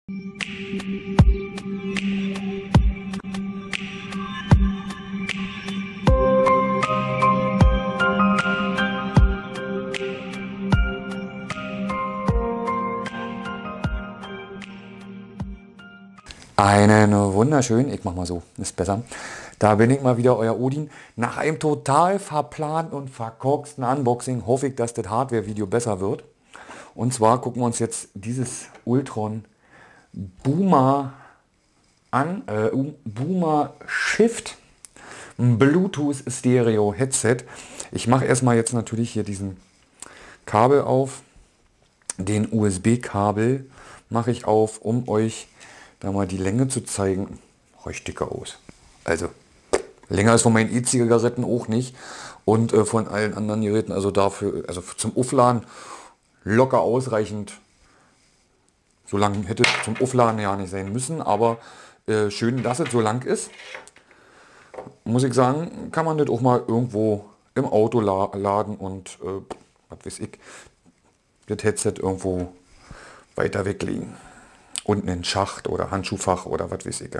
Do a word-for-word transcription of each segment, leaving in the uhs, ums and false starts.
Einen wunderschönen, ich mach mal so, ist besser. Da bin ich mal wieder, euer Odin. Nach einem total verplanten und verkorksten Unboxing hoffe ich, dass das Hardware-Video besser wird. Und zwar gucken wir uns jetzt dieses Ultron Boomer an, äh, Boomer Shift Bluetooth Stereo Headset. Ich mache erstmal jetzt natürlich hier diesen Kabel auf, den U S B-Kabel mache ich auf, um euch da mal die Länge zu zeigen. Richtig dicker aus. Also länger ist von meinen E-Zigaretten auch nicht und äh, von allen anderen Geräten, also dafür, also zum Aufladen locker ausreichend. So lang hätte es zum Aufladen ja nicht sein müssen, aber äh, schön, dass es so lang ist. Muss ich sagen, kann man das auch mal irgendwo im Auto la laden und äh, was weiß ich, das Headset irgendwo weiter weglegen. Unten in den Schacht oder Handschuhfach oder was weiß ich.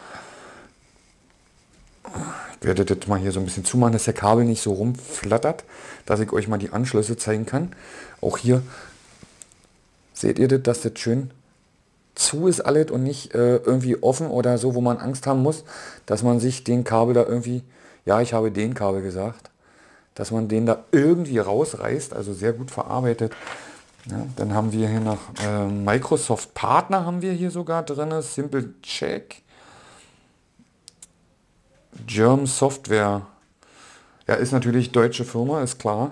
Ich werde das mal hier so ein bisschen zumachen, dass der Kabel nicht so rumflattert, dass ich euch mal die Anschlüsse zeigen kann. Auch hier seht ihr das, dass das schön zu ist alles und nicht äh, irgendwie offen oder so, wo man Angst haben muss, dass man sich den Kabel da irgendwie, ja, ich habe den Kabel gesagt, dass man den da irgendwie rausreißt, also sehr gut verarbeitet. Ja, dann haben wir hier noch äh, Microsoft Partner haben wir hier sogar drin, Simple Check, German Software, ja, ist natürlich deutsche Firma, ist klar.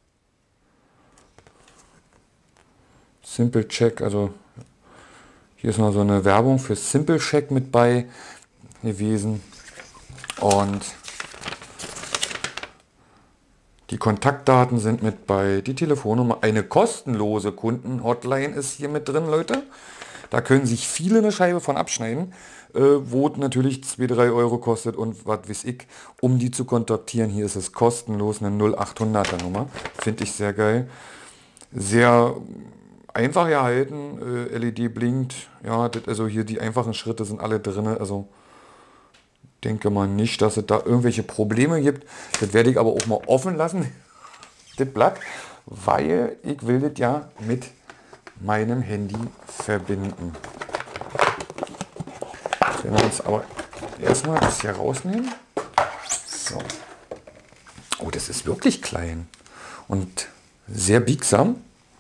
Simple Check, also hier ist noch so eine Werbung für Simple Check mit bei gewesen und die Kontaktdaten sind mit bei, die Telefonnummer, eine kostenlose Kunden-Hotline ist hier mit drin, Leute. Da können sich viele eine Scheibe von abschneiden, äh, wo es natürlich zwei, drei Euro kostet und was weiß ich, um die zu kontaktieren. Hier ist es kostenlos, eine null achthunderter Nummer, finde ich sehr geil. Sehr einfach gehalten, äh, L E D blinkt, ja, das, also hier die einfachen Schritte sind alle drin, also denke mal nicht, dass es da irgendwelche Probleme gibt. Das werde ich aber auch mal offen lassen, das Blatt, weil ich will das ja mit meinem Handy verbinden. Jetzt werden wir uns aber erstmal das hier rausnehmen. So. Oh, das ist wirklich klein und sehr biegsam.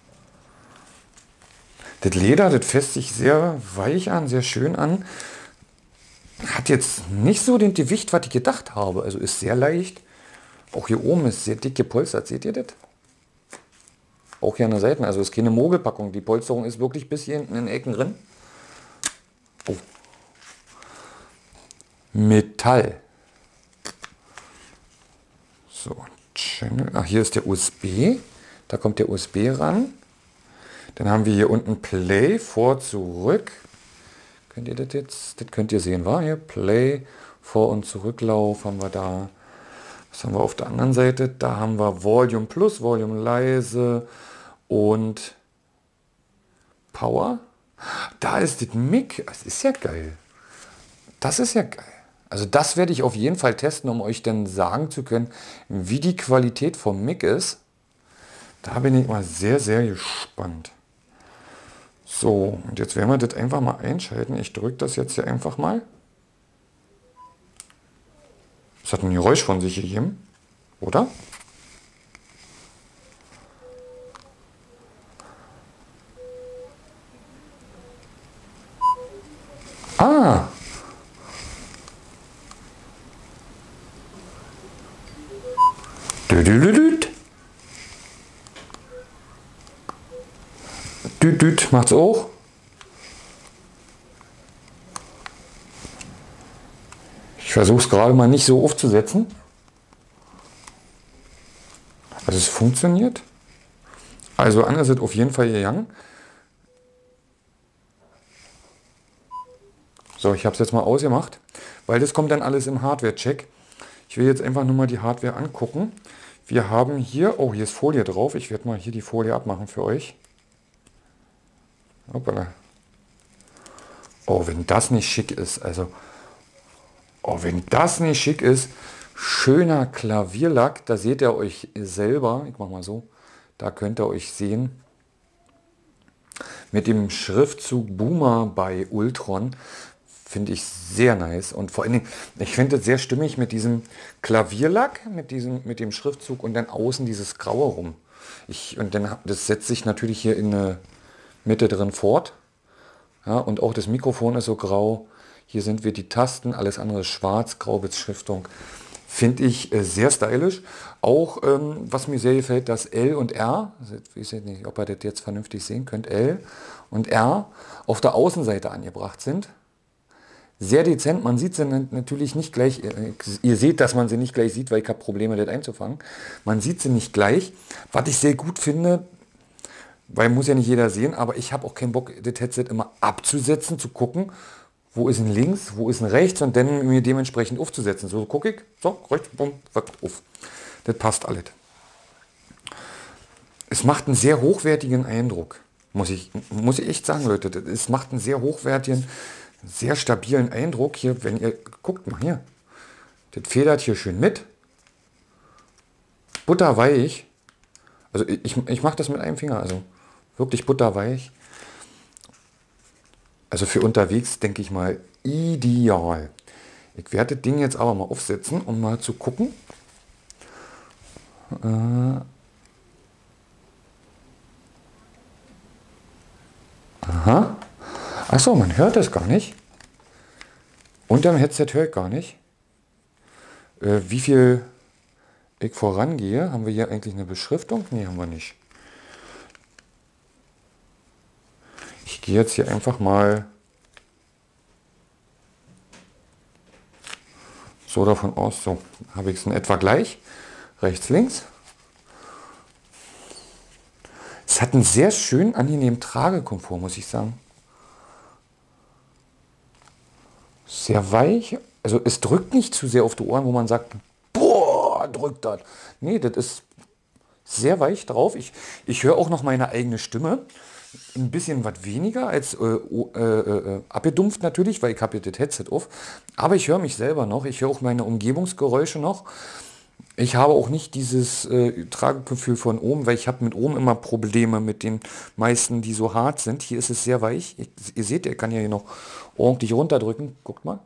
Das Leder, das fässt sich sehr weich an, sehr schön an. Hat jetzt nicht so den Gewicht, was ich gedacht habe. Also ist sehr leicht. Auch hier oben ist sehr dick gepolstert. Seht ihr das? Auch hier an der Seite. Also ist keine Mogelpackung. Die Polsterung ist wirklich bis hier hinten in den Ecken drin. Oh. Metall. So, Channel. Ach, hier ist der U S B. Da kommt der U S B ran. Dann haben wir hier unten Play, vor, zurück. Könnt ihr das jetzt, das könnt ihr sehen, war hier Play, Vor- und Zurücklauf haben wir da. Was haben wir auf der anderen Seite? Da haben wir Volume Plus, Volume leise und Power. Da ist das Mic, das ist ja geil. Das ist ja geil. Also das werde ich auf jeden Fall testen, um euch dann sagen zu können, wie die Qualität vom Mic ist. Da bin ich mal sehr, sehr gespannt. So, und jetzt werden wir das einfach mal einschalten. Ich drücke das jetzt hier einfach mal. Das hat ein Geräusch von sich gegeben, oder? Ah! Düdüdüdüd. Düt, düt, macht's auch. Ich versuche es gerade mal nicht so aufzusetzen. Also es funktioniert. Also an ist es auf jeden Fall gegangen. So, ich habe es jetzt mal ausgemacht, weil das kommt dann alles im Hardware-Check. Ich will jetzt einfach nur mal die Hardware angucken. Wir haben hier, oh, hier ist Folie drauf. Ich werde mal hier die Folie abmachen für euch. Hoppala. Oh, wenn das nicht schick ist, also, oh, wenn das nicht schick ist, schöner Klavierlack, da seht ihr euch selber, ich mach mal so, da könnt ihr euch sehen, mit dem Schriftzug Boomer bei Ultron, finde ich sehr nice und vor allen Dingen, ich finde es sehr stimmig mit diesem Klavierlack, mit diesem, mit dem Schriftzug und dann außen dieses Graue rum. Ich, und dann, das setzt sich natürlich hier in der Mitte drin fort. Ja, und auch das Mikrofon ist so grau. Hier sind wir die Tasten, alles andere ist schwarz, grau bis Schriftung. Finde ich äh, sehr stylisch. Auch, ähm, was mir sehr gefällt, dass L und R, also ich weiß nicht, ob ihr das jetzt vernünftig sehen könnt, L und R auf der Außenseite angebracht sind. Sehr dezent, man sieht sie natürlich nicht gleich, äh, ihr seht, dass man sie nicht gleich sieht, weil ich habe Probleme, das einzufangen. Man sieht sie nicht gleich. Was ich sehr gut finde, weil muss ja nicht jeder sehen, aber ich habe auch keinen Bock, das Headset immer abzusetzen, zu gucken, wo ist ein links, wo ist ein rechts und dann mir dementsprechend aufzusetzen. So gucke ich, so, rechts, bumm, auf. Das passt alles. Es macht einen sehr hochwertigen Eindruck, muss ich, muss ich echt sagen, Leute. Es macht einen sehr hochwertigen, sehr stabilen Eindruck. Hier, wenn ihr, guckt mal hier, das federt hier schön mit. Butterweich. Also ich, ich mache das mit einem Finger, also wirklich butterweich. Also für unterwegs, denke ich mal, ideal. Ich werde das Ding jetzt aber mal aufsetzen, um mal zu gucken. Äh, aha. Achso, man hört es gar nicht. Unterm Headset höre ich gar nicht. Äh, wie viel ich vorangehe, haben wir hier eigentlich eine Beschriftung? Nee, haben wir nicht. Ich gehe jetzt hier einfach mal so davon aus, so habe ich es in etwa gleich. Rechts, links. Es hat einen sehr schönen, angenehmen Tragekomfort, muss ich sagen. Sehr weich. Also es drückt nicht zu sehr auf die Ohren, wo man sagt, boah, drückt das. Nee, das ist sehr weich drauf. Ich, ich höre auch noch meine eigene Stimme. Ein bisschen was weniger als äh, äh, äh, abgedumpft natürlich, weil ich habe jetzt das Headset auf. Aber ich höre mich selber noch. Ich höre auch meine Umgebungsgeräusche noch. Ich habe auch nicht dieses äh, Tragegefühl von oben, weil ich habe mit oben immer Probleme mit den meisten, die so hart sind. Hier ist es sehr weich. Ich, ihr seht, er kann ja hier noch ordentlich runterdrücken. Guckt mal.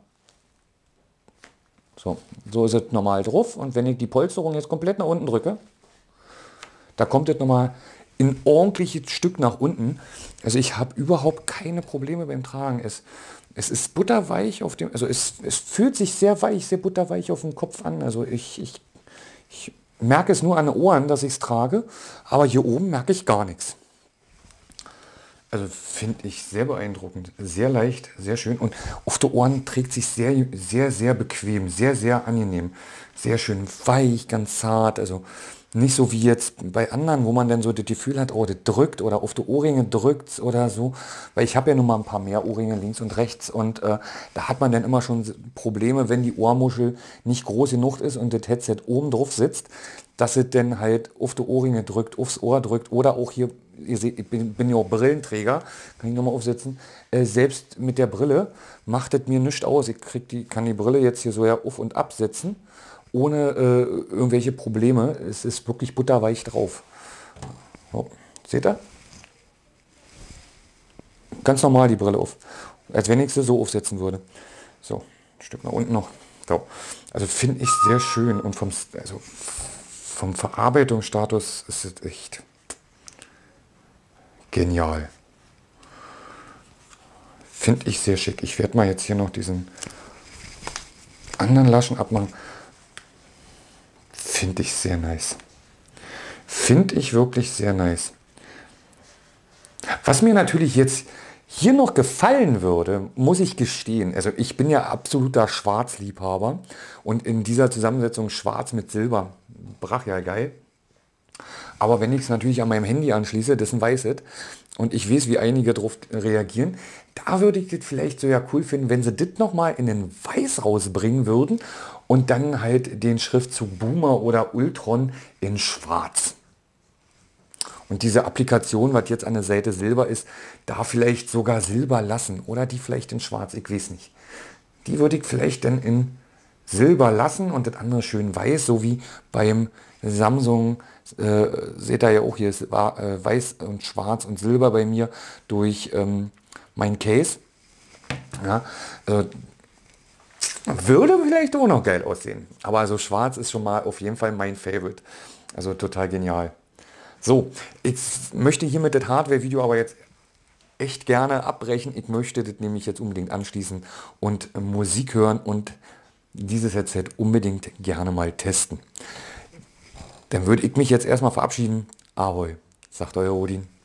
So, so ist es normal drauf. Und wenn ich die Polsterung jetzt komplett nach unten drücke, da kommt es nochmal ein ordentliches Stück nach unten. Also ich habe überhaupt keine Probleme beim Tragen. Es, es ist butterweich auf dem, also es, es fühlt sich sehr weich, sehr butterweich auf dem Kopf an. Also ich, ich, ich merke es nur an den Ohren, dass ich es trage, aber hier oben merke ich gar nichts. Also finde ich sehr beeindruckend, sehr leicht, sehr schön und auf die Ohren trägt sich sehr, sehr, sehr bequem, sehr, sehr angenehm, sehr schön weich, ganz zart, also nicht so wie jetzt bei anderen, wo man dann so das Gefühl hat, oh, das drückt oder auf die Ohrringe drückt oder so, weil ich habe ja nun mal ein paar mehr Ohrringe links und rechts und äh, da hat man dann immer schon Probleme, wenn die Ohrmuschel nicht groß genug ist und das Headset oben drauf sitzt, dass es dann halt auf die Ohrringe drückt, aufs Ohr drückt oder auch hier, ihr seht, ich bin, bin ja auch Brillenträger, kann ich nochmal aufsetzen, äh, selbst mit der Brille macht es mir nichts aus, ich krieg die, kann die Brille jetzt hier so ja auf und absetzen, ohne äh, irgendwelche Probleme. Es ist wirklich butterweich drauf. So, seht ihr? Ganz normal die Brille auf. Als wenn ich sie so aufsetzen würde. So, ein Stück nach unten noch. So. Also finde ich sehr schön. Und vom, also vom Verarbeitungsstatus ist es echt genial. Finde ich sehr schick. Ich werde mal jetzt hier noch diesen anderen Laschen abmachen. Finde ich sehr nice. Finde ich wirklich sehr nice. Was mir natürlich jetzt hier noch gefallen würde, muss ich gestehen, also ich bin ja absoluter Schwarzliebhaber und in dieser Zusammensetzung Schwarz mit Silber, brachial geil. Aber wenn ich es natürlich an meinem Handy anschließe, das ist ein Weißes, und ich weiß, wie einige darauf reagieren, da würde ich das vielleicht so ja cool finden, wenn sie das nochmal in den Weiß rausbringen würden und dann halt den Schriftzug Boomer oder Ultron in Schwarz. Und diese Applikation, was jetzt an der Seite Silber ist, da vielleicht sogar Silber lassen. Oder die vielleicht in Schwarz, ich weiß nicht. Die würde ich vielleicht dann in Silber lassen und das andere schön weiß, so wie beim Samsung. Äh, seht ihr ja auch, hier ist äh, weiß und schwarz und silber bei mir durch ähm, mein Case. Ja, äh, würde vielleicht auch noch geil aussehen. Aber also schwarz ist schon mal auf jeden Fall mein Favorite. Also total genial. So, ich möchte hiermit das Hardware-Video aber jetzt echt gerne abbrechen. Ich möchte das nämlich jetzt unbedingt anschließen und äh, Musik hören und dieses Headset unbedingt gerne mal testen. Dann würde ich mich jetzt erstmal verabschieden. Ahoi, sagt euer Odin.